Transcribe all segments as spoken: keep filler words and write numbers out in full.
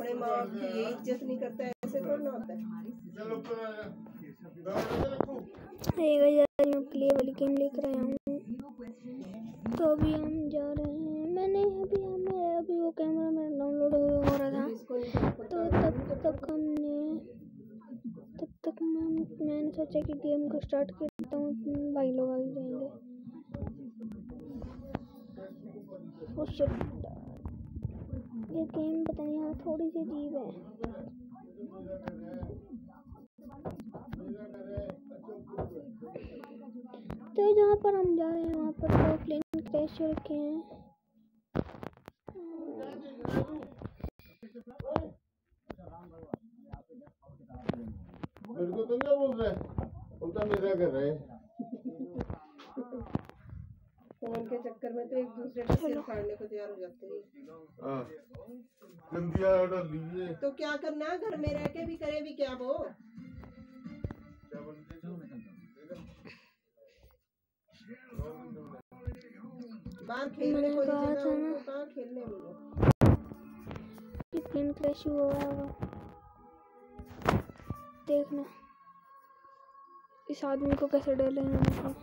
अपने माँ बाप की ये इज्जत नहीं करता है, ऐसे थोड़ा ना होता है। मैं प्ले वाली गेम लेकर आया हूँ, तो अभी हम जा रहे हैं। मैंने अभी हमें अभी वो कैमरा मेरा डाउनलोड हो रहा था, तो तब तक हमने तब तक मैं मैंने सोचा कि गेम को स्टार्ट करता हूँ, भाई लोग आ जाएंगे। ओ शिट, ये गेम पता नहीं यार थोड़ी सी अजीब है। तो जहाँ पर हम जा रहे हैं वहाँ पर दो प्लेन क्रैश हो रखे हैं। मेरे को तो क्या बोल रहे उल्टा मेरा कर रहे फोन के चक्कर में तो एक दूसरे का सिर फाड़ने को तैयार हो जाते हैं। हाँ गंदिया डाल लीजिए। तो क्या करना है, घर में रह के भी करे भी क्या वो। बाहर खेलने को नहीं जगह, उनको कहाँ खेलने मिलो। प्लेन क्रैश हुआ होगा, देखना इस आदमी को कैसे डालेंगे।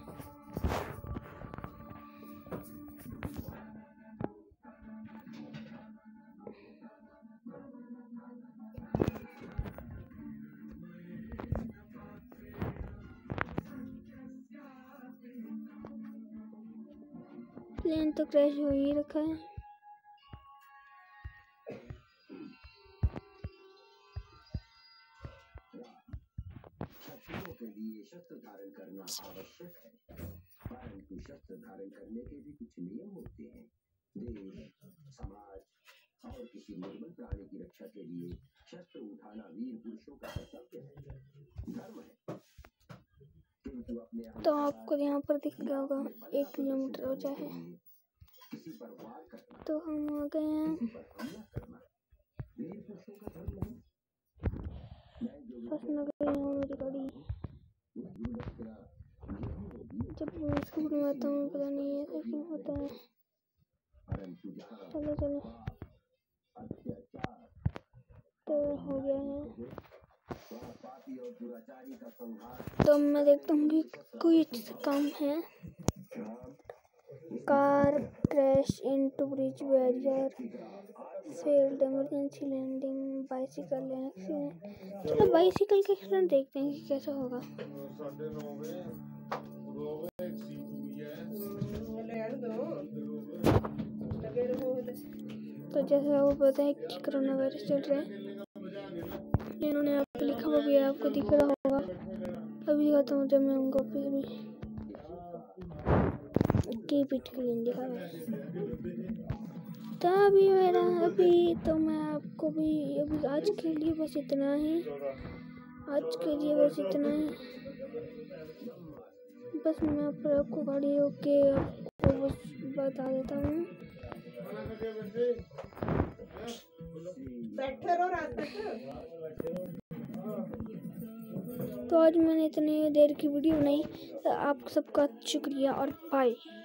प्लेन तो क्रैश हो ही रखा है। शत्रुओं के लिए शस्त्र धारण करना आवश्यक है, परंतु शस्त्र धारण करने के भी कुछ नियम होते हैं। देश, समाज और किसी निर्बल प्राणी की रक्षा के लिए शस्त्र उठाना वीर पुरुषों का कर्तव्य है, धर्म है। किंतु अपने तो आपको यहाँ पर दिख रहा होगा एक किलोमीटर हो जाए, किसी पर वार करना, तो हम आ गए हैं। वीर पुरुषों का धर्म नहीं। फंस न गई हूँ मेरी गाड़ी। जब मैं स्कूल में आता हूँ पता नहीं ऐसा क्यों होता है। चलो चलो, तो हो गया है। तो मैं देखता हूँ कि कोई काम है। Car crash into bridge barrier, failed emergency landing, bicycle accident. चलो बाइसिकल का एक्सीडेंट देखते हैं कि कैसा होगा। तो जैसे वो पता है कि कोरोना वायरस चल रहा है, इन्होंने यहाँ पे लिखा हुआ भी है, आपको दिख रहा होगा। अभी दिखाता हूँ जब मैं उनको भी की पिट के लिए दिखा रहा तो अभी मेरा अभी तो मैं आपको भी अभी आज के लिए बस इतना ही आज के लिए बस इतना ही बस मैं आपको गाड़ी रोक के आपको बस बता देता हूँ। बैठे रहो रात तक। तो आज मैंने इतनी देर की वीडियो बनाई, तो आप सबका शुक्रिया और बाय।